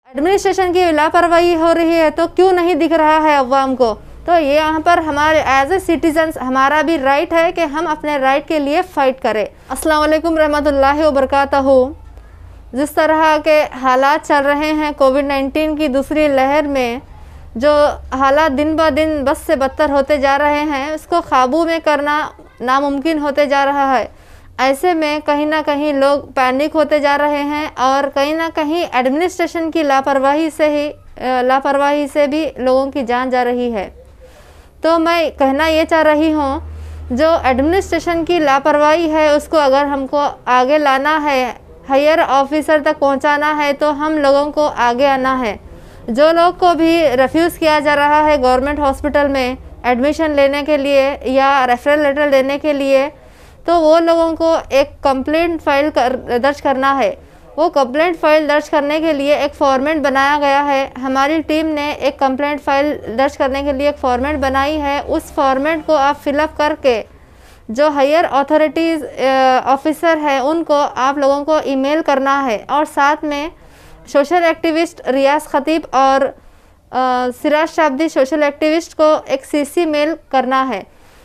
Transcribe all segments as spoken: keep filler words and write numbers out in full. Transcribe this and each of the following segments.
Administration की लापरवाही हो रही है तो क्यों नहीं दिख रहा है अवाम को। तो ये यहाँ पर हमारे एज ए सिटीजन्स हमारा भी राइट है कि हम अपने राइट के लिए फ़ाइट करें। अस्सलाम वालेकुम रहमतुल्लाहि व बरकातहू। जिस तरह के हालात चल रहे हैं कोविड नाइन्टीन की दूसरी लहर में, जो हालात दिन ब दिन बस से बदतर होते जा रहे हैं, उसको काबू में करना नामुमकिन होते जा रहा है। ऐसे में कहीं ना कहीं लोग पैनिक होते जा रहे हैं और कहीं ना कहीं एडमिनिस्ट्रेशन की लापरवाही से ही लापरवाही से भी लोगों की जान जा रही है। तो मैं कहना ये चाह रही हूँ, जो एडमिनिस्ट्रेशन की लापरवाही है उसको अगर हमको आगे लाना है, हायर ऑफिसर तक पहुँचाना है, तो हम लोगों को आगे आना है। जो लोग को भी रिफ्यूज़ किया जा रहा है गवर्नमेंट हॉस्पिटल में एडमिशन लेने के लिए या रेफरल लेटर देने के लिए, तो वो लोगों को एक कंप्लेंट फाइल कर दर्ज करना है। वो कंप्लेंट फाइल दर्ज करने के लिए एक फॉर्मेट बनाया गया है। हमारी टीम ने एक कंप्लेंट फाइल दर्ज करने के लिए एक फॉर्मेट बनाई है। उस फॉर्मेट को आप फिलअप करके जो हायर अथॉरिटीज़ ऑफिसर है उनको आप लोगों को ईमेल करना है, और साथ में सोशल एक्टिविस्ट रियाज खतीब और सिराज शाब्दी सोशल एक्टिविस्ट को एक सीसी मेल करना है।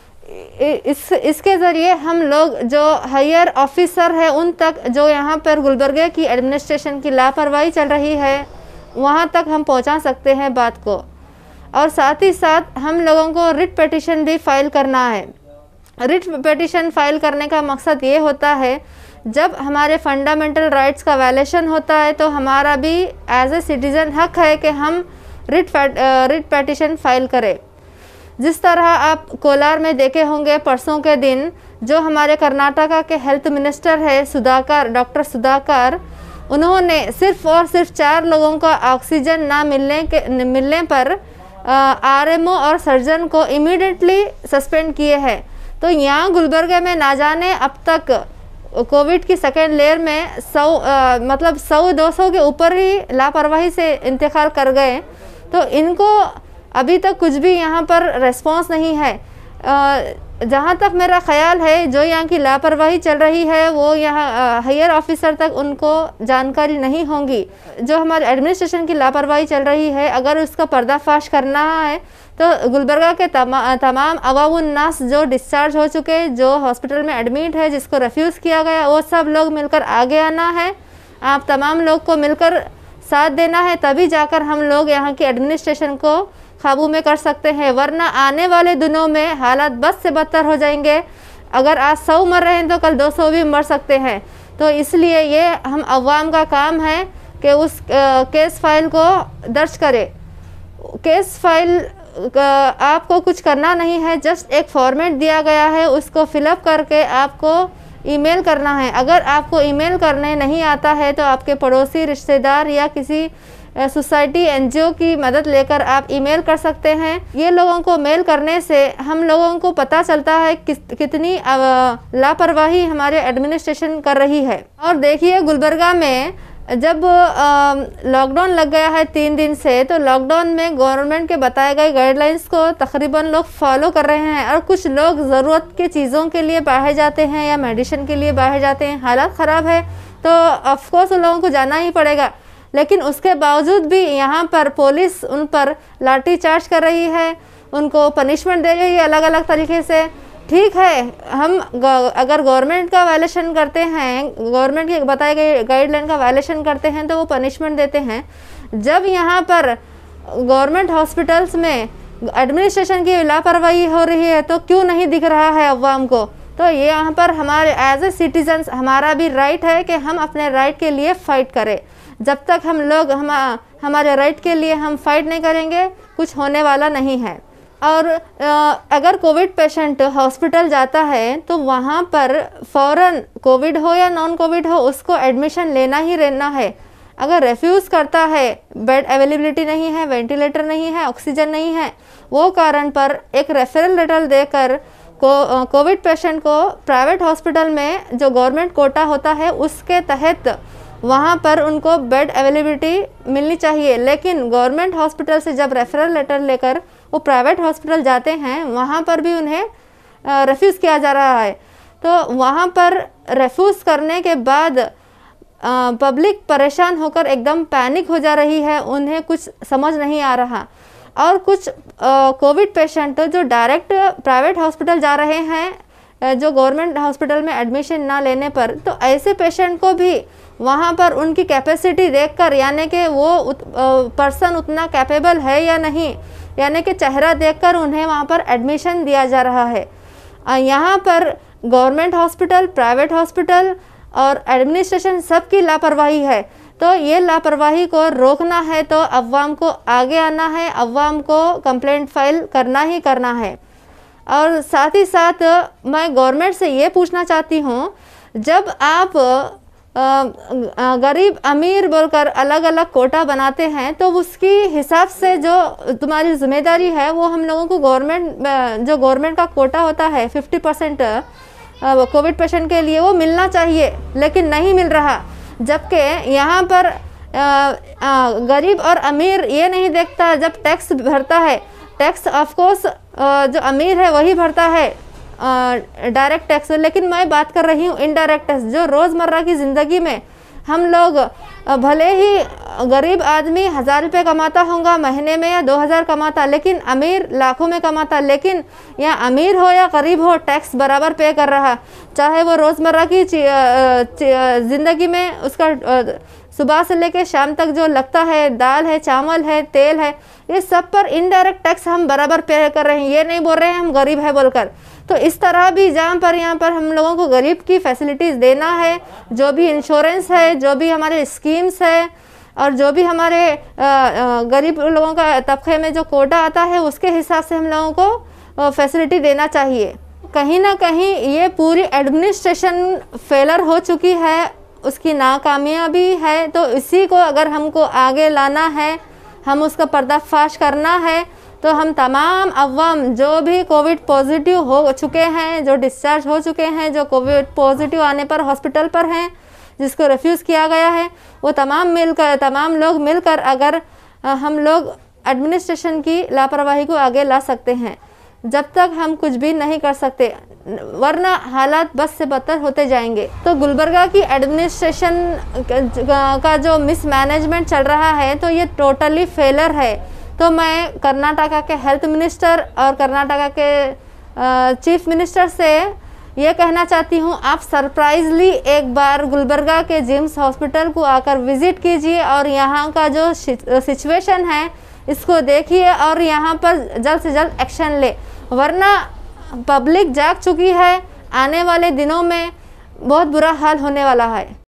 इस इसके ज़रिए हम लोग जो हायर ऑफिसर है उन तक, जो यहाँ पर गुलबर्गे की एडमिनिस्ट्रेशन की लापरवाही चल रही है, वहाँ तक हम पहुँचा सकते हैं बात को। और साथ ही साथ हम लोगों को रिट पिटीशन भी फाइल करना है। रिट पिटीशन फाइल करने का मकसद ये होता है, जब हमारे फंडामेंटल राइट्स का वायलेशन होता है तो हमारा भी एज ए सिटीज़न हक है कि हम रिट रिट पिटीशन फाइल करें। जिस तरह आप कोलार में देखे होंगे परसों के दिन, जो हमारे कर्नाटका के हेल्थ मिनिस्टर है सुधाकर, डॉक्टर सुधाकर, उन्होंने सिर्फ और सिर्फ चार लोगों का ऑक्सीजन ना मिलने के मिलने पर आरएमओ और सर्जन को इमीडिएटली सस्पेंड किए हैं। तो यहाँ गुलबर्गे में ना जाने अब तक कोविड की सेकेंड लेयर में सौ आ, मतलब सौ दो सौ के ऊपर ही लापरवाही से इंतकाल कर गए। तो इनको अभी तक कुछ भी यहाँ पर रेस्पॉन्स नहीं है। जहाँ तक मेरा ख्याल है, जो यहाँ की लापरवाही चल रही है वो यहाँ हायर ऑफिसर तक उनको जानकारी नहीं होंगी। जो हमारे एडमिनिस्ट्रेशन की लापरवाही चल रही है, अगर उसका पर्दाफाश करना है तो गुलबर्गा के तमा, तमाम अवामुन्नास जो डिस्चार्ज हो चुके, जो हॉस्पिटल में एडमिट है, जिसको रिफ्यूज़ किया गया, वो सब लोग मिलकर आगे आना है। आप तमाम लोग को मिलकर साथ देना है, तभी जाकर हम लोग यहाँ की एडमिनिस्ट्रेशन को काबू में कर सकते हैं। वरना आने वाले दिनों में हालात बस से बदतर हो जाएंगे। अगर आज सौ मर रहे हैं तो कल दो सौ भी मर सकते हैं। तो इसलिए ये हम अवाम का काम है कि उस आ, केस फाइल को दर्ज करें। केस फाइल आ, आपको कुछ करना नहीं है, जस्ट एक फॉर्मेट दिया गया है, उसको फिलअप करके आपको ईमेल करना है। अगर आपको ईमेल करने नहीं आता है तो आपके पड़ोसी, रिश्तेदार या किसी सोसाइटी एनजीओ की मदद लेकर आप ईमेल कर सकते हैं। ये लोगों को मेल करने से हम लोगों को पता चलता है कि कितनी लापरवाही हमारे एडमिनिस्ट्रेशन कर रही है। और देखिए, गुलबर्गा में जब लॉकडाउन लग गया है तीन दिन से, तो लॉकडाउन में गवर्नमेंट के बताए गए गाइडलाइंस को तकरीबन लोग फॉलो कर रहे हैं, और कुछ लोग ज़रूरत की चीज़ों के लिए बाहर जाते हैं या मेडिसिन के लिए बाहर जाते हैं। हालात ख़राब है तो ऑफकोर्स उन लोगों को जाना ही पड़ेगा, लेकिन उसके बावजूद भी यहाँ पर पुलिस उन पर लाठी चार्ज कर रही है, उनको पनिशमेंट दे रही है अलग अलग तरीके से। ठीक है, हम अगर गवर्नमेंट का वायलेशन करते हैं, गवर्नमेंट के बताए गए गाइडलाइन का वायलेशन करते हैं तो वो पनिशमेंट देते हैं। जब यहाँ पर गवर्नमेंट हॉस्पिटल्स में एडमिनिस्ट्रेशन की लापरवाही हो रही है तो क्यों नहीं दिख रहा है अवाम को। तो ये यहाँ पर हमारे एज ए सिटीजन्स हमारा भी राइट है कि हम अपने राइट के लिए फ़ाइट करें। जब तक हम लोग हम हमारे राइट के लिए हम फाइट नहीं करेंगे, कुछ होने वाला नहीं है। और अगर कोविड पेशेंट हॉस्पिटल जाता है तो वहाँ पर फ़ौरन कोविड हो या नॉन कोविड हो, उसको एडमिशन लेना ही रहना है। अगर रिफ्यूज़ करता है, बेड अवेलेबिलिटी नहीं है, वेंटिलेटर नहीं है, ऑक्सीजन नहीं है, वो कारण पर एक रेफरल लेटर देकर को कोविड पेशेंट को प्राइवेट हॉस्पिटल में जो गवर्नमेंट कोटा होता है उसके तहत वहाँ पर उनको बेड अवेलेबिलिटी मिलनी चाहिए। लेकिन गवर्नमेंट हॉस्पिटल से जब रेफरल लेटर लेकर वो प्राइवेट हॉस्पिटल जाते हैं, वहाँ पर भी उन्हें रिफ्यूज़ किया जा रहा है। तो वहाँ पर रिफ्यूज़ करने के बाद पब्लिक परेशान होकर एकदम पैनिक हो जा रही है, उन्हें कुछ समझ नहीं आ रहा। और कुछ कोविड पेशेंट तो जो डायरेक्ट प्राइवेट हॉस्पिटल जा रहे हैं, जो गवर्नमेंट हॉस्पिटल में एडमिशन ना लेने पर, तो ऐसे पेशेंट को भी वहाँ पर उनकी कैपेसिटी देखकर, यानी कि वो उत, पर्सन उतना कैपेबल है या नहीं, यानी कि चेहरा देखकर उन्हें वहाँ पर एडमिशन दिया जा रहा है। यहाँ पर गवर्नमेंट हॉस्पिटल, प्राइवेट हॉस्पिटल और एडमिनिस्ट्रेशन सबकी लापरवाही है। तो ये लापरवाही को रोकना है तो अवाम को आगे आना है, अवाम को कंप्लेंट फाइल करना ही करना है। और साथ ही साथ मैं गवर्नमेंट से ये पूछना चाहती हूँ, जब आप गरीब अमीर बोलकर अलग अलग कोटा बनाते हैं तो उसकी हिसाब से जो तुम्हारी जिम्मेदारी है वो हम लोगों को गवर्नमेंट, जो गवर्नमेंट का कोटा होता है फिफ्टी परसेंट कोविड पेशेंट के लिए, वो मिलना चाहिए, लेकिन नहीं मिल रहा। जबकि यहाँ पर आ, आ, गरीब और अमीर ये नहीं देखता, जब टैक्स भरता है, टैक्स ऑफकोर्स जो अमीर है वही भरता है डायरेक्ट टैक्स, लेकिन मैं बात कर रही हूँ इनडायरेक्ट टैक्स, जो रोज़मर्रा की ज़िंदगी में हम लोग, भले ही गरीब आदमी हज़ार रुपये कमाता होगा महीने में या दो हज़ार कमाता, लेकिन अमीर लाखों में कमाता, लेकिन या अमीर हो या गरीब हो टैक्स बराबर पे कर रहा। चाहे वो रोज़मर्रा की ज़िंदगी में उसका सुबह से लेकर शाम तक जो लगता है, दाल है, चावल है, तेल है, ये सब पर इनडायरेक्ट टैक्स हम बराबर पे कर रहे हैं। ये नहीं बोल रहे हैं हम गरीब है बोलकर। तो इस तरह भी जहाँ पर यहाँ पर हम लोगों को गरीब की फैसिलिटीज़ देना है, जो भी इंश्योरेंस है, जो भी हमारे स्कीम्स है, और जो भी हमारे गरीब लोगों का तबके में जो कोटा आता है, उसके हिसाब से हम लोगों को फैसिलिटी देना चाहिए। कहीं ना कहीं ये पूरी एडमिनिस्ट्रेशन फेलर हो चुकी है, उसकी नाकामयाबी है। तो इसी को अगर हमको आगे लाना है, हम उसका पर्दाफाश करना है, तो हम तमाम अवाम जो भी कोविड पॉजिटिव हो चुके हैं, जो डिस्चार्ज हो चुके हैं, जो कोविड पॉजिटिव आने पर हॉस्पिटल पर हैं, जिसको रिफ्यूज़ किया गया है, वो तमाम मिलकर तमाम लोग मिलकर अगर हम लोग एडमिनिस्ट्रेशन की लापरवाही को आगे ला सकते हैं। जब तक हम कुछ भी नहीं कर सकते, वरना हालात बस से बदतर होते जाएंगे। तो गुलबर्गा की एडमिनिस्ट्रेशन का जो मिसमैनेजमेंट चल रहा है, तो ये टोटली फेलर है। तो मैं कर्नाटका के हेल्थ मिनिस्टर और कर्नाटका के चीफ मिनिस्टर से ये कहना चाहती हूँ, आप सरप्राइजली एक बार गुलबर्गा के जिम्स हॉस्पिटल को आकर विज़िट कीजिए और यहाँ का जो सिचुएशन है इसको देखिए और यहाँ पर जल्द से जल्द एक्शन ले, वरना पब्लिक जाग चुकी है। आने वाले दिनों में बहुत बुरा हाल होने वाला है।